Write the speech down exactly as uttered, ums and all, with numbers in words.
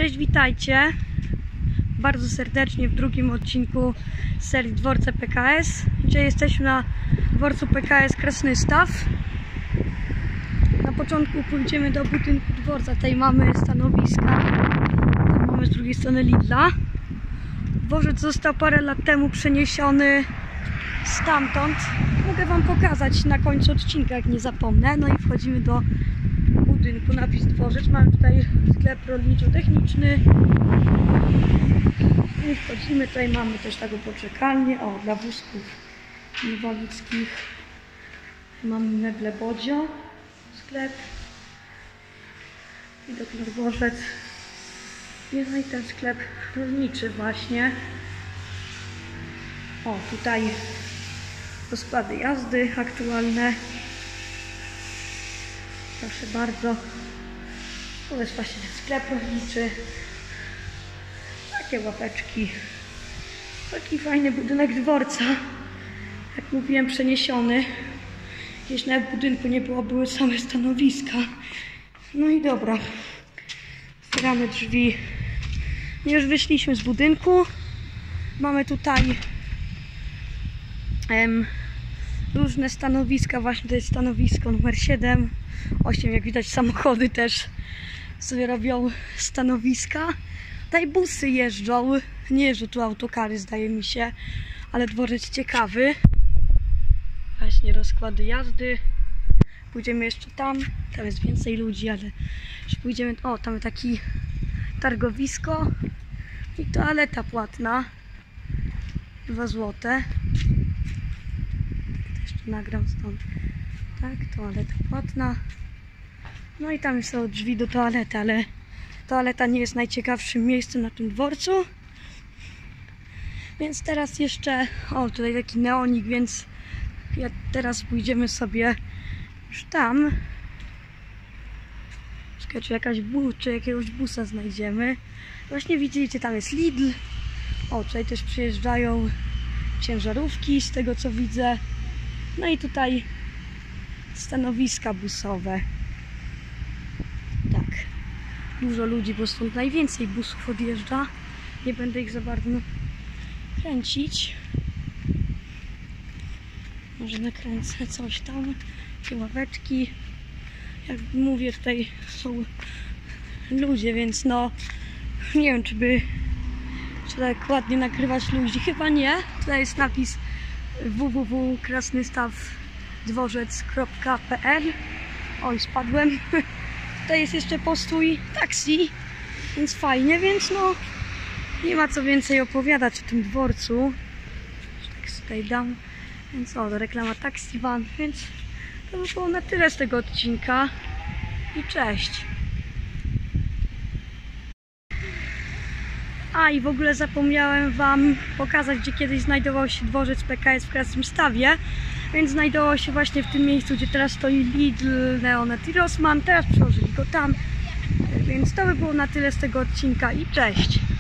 Cześć, witajcie bardzo serdecznie w drugim odcinku serii Dworce P K S. Dzisiaj jesteśmy na dworcu P K S Krasnystaw. Na początku pójdziemy do budynku dworca. Tutaj mamy stanowiska, tam mamy z drugiej strony Lidla. Dworzec został parę lat temu przeniesiony stamtąd. Mogę wam pokazać na końcu odcinka, jak nie zapomnę. No i wchodzimy do budynku, napis dworzec. Mamy tutaj sklep rolniczo-techniczny. I wchodzimy, tutaj mamy też taką poczekalnię, o, dla wózków inwalidzkich. Mamy meble Bodzio, sklep, widok na dworzec. No i ten sklep rolniczy właśnie. O, tutaj rozkłady jazdy aktualne. Proszę bardzo. To jest właśnie ten sklep rolniczy. Takie łapeczki. Taki fajny budynek dworca. Jak mówiłem, przeniesiony. Jeśli nawet w budynku nie było, były same stanowiska. No i dobra. Otwieramy drzwi. Już wyszliśmy z budynku. Mamy tutaj em, różne stanowiska. Właśnie to jest stanowisko numer siedem, osiem. Jak widać, samochody też sobie robią stanowiska. Tutaj busy jeżdżą. Nie jeżdżą tu autokary, zdaje mi się. Ale dworzec ciekawy. Właśnie rozkłady jazdy. Pójdziemy jeszcze tam. Tam jest więcej ludzi, ale już pójdziemy. O, tam taki targowisko i toaleta płatna. dwa złote. Tak, to jeszcze nagram stąd. Tak, toaleta płatna. No i tam są drzwi do toalety, ale toaleta nie jest najciekawszym miejscem na tym dworcu. Więc teraz jeszcze, o, tutaj taki neonik, więc ja teraz pójdziemy sobie już tam. Czekaj, czy, jakaś bu, czy jakiegoś busa znajdziemy. Właśnie widzicie, tam jest Lidl. O, tutaj też przyjeżdżają ciężarówki, z tego co widzę. No i tutaj stanowiska busowe. Tak. Dużo ludzi, bo stąd najwięcej busów odjeżdża. Nie będę ich za bardzo kręcić. Może nakręcę coś tam. Takie ławeczki. Jak mówię, tutaj są ludzie, więc no nie wiem, czy by czy tak ładnie nakrywać ludzi. Chyba nie. Tutaj jest napis w w w kropka krasnystaw dworzec kropka p l. Oj, spadłem. Tutaj jest jeszcze postój taksi, więc fajnie, więc no nie ma co więcej opowiadać o tym dworcu. Tak tutaj dam. Więc o, to reklama Taxi Van, więc to by było na tyle z tego odcinka. I cześć. A i w ogóle zapomniałem wam pokazać, gdzie kiedyś znajdował się dworzec P K S w Krasnystawie. Więc znajdował się właśnie w tym miejscu, gdzie teraz stoi Lidl, Neonet i Rossmann. Teraz przełożyli go tam. Więc to by było na tyle z tego odcinka i cześć.